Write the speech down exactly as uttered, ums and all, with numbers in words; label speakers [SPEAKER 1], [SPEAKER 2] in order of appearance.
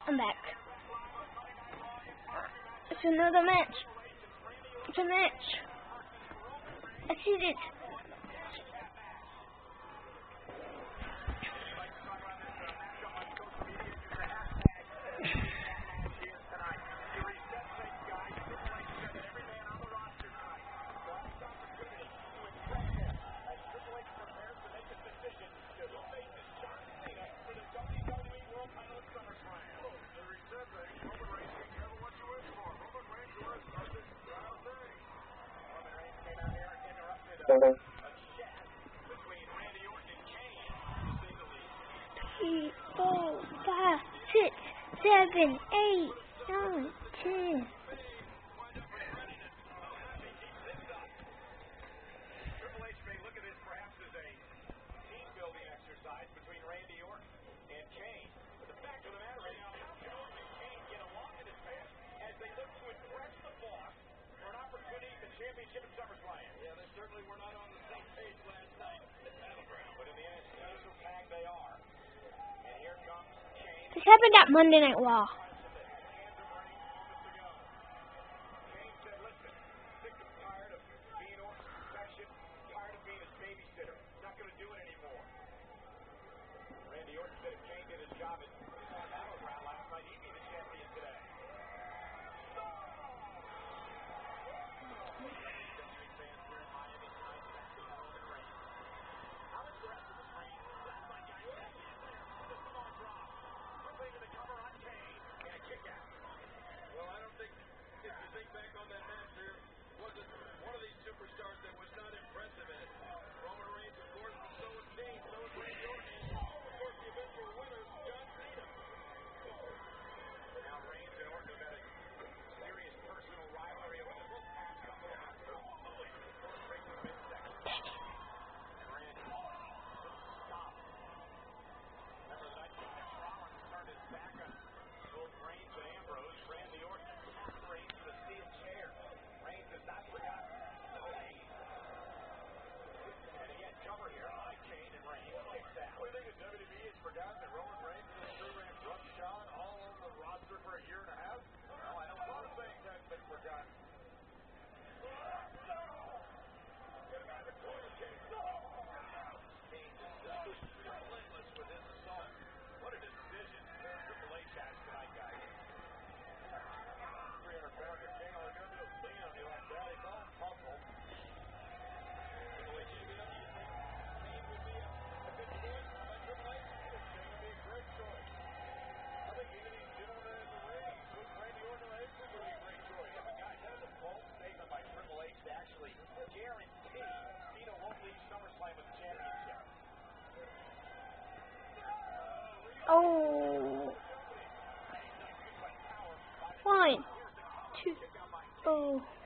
[SPEAKER 1] I'm back. It's another match. It's a match. I see it. Three, four, five, six, seven, eight, nine, ten. Exercise between Randy Orton and Kane. But the fact of the matter is, how can Orton and Kane get along in this match as they look to impress the boss for an opportunity at the championship at SummerSlam? Yeah, they certainly were not on the same page last night at Battleground. But in the end, special tag they are. And here comes Kane. This happened at Monday Night Raw.
[SPEAKER 2] Kane said, listen, sick and tired of being Orton's protection, tired of being his babysitter. Not going to do it anymore. Randy Orton said if Kane did his job at Battleground last night, he'd be the champion today. How is the rest of the screen? That's my guy. The small drop. Quickly to the cover on Kane. And a kick out. Well, I don't think, if you think back on that match, there wasn't one of these superstars that was not impressive in it. Roman Reigns, of course, but so was Kane, so was Randy Orton. Of course, the eventual winner, John Cena. Now Reigns and Orton have had a serious personal rivalry over the past couple of months. Always, of course, breaking the midsection. And Randy couldn't stop. Remember the night that Rollins turned his back on both Reigns and Ambrose. Randy Orton attacked Reigns with a steel chair. Reigns has not forgotten. And again, cover here by Kane and Reigns. Kicks out. What do you think the W W E has forgotten that Roman Reigns has three-ring drug shot all over the roster for a year and a half? Well, I know a lot of things haven't been forgotten. Kane just uh, relentless with his assault. What a decision Triple H has tonight, guys. three hundred pounder Kane, all they're going to do is lean on you like that. It's all muscle. Triple H, you think Kane would be a, a good choice by Triple H? I think Kane would be a great choice. I think even these gentlemen in the ring, including Randy Orton and Ambrose, would be a great choice. Yeah, but guys, that is a bold statement by Triple H to actually guarantee Cena won't leave SummerSlam with the championship.
[SPEAKER 1] Oh. One, two, oh.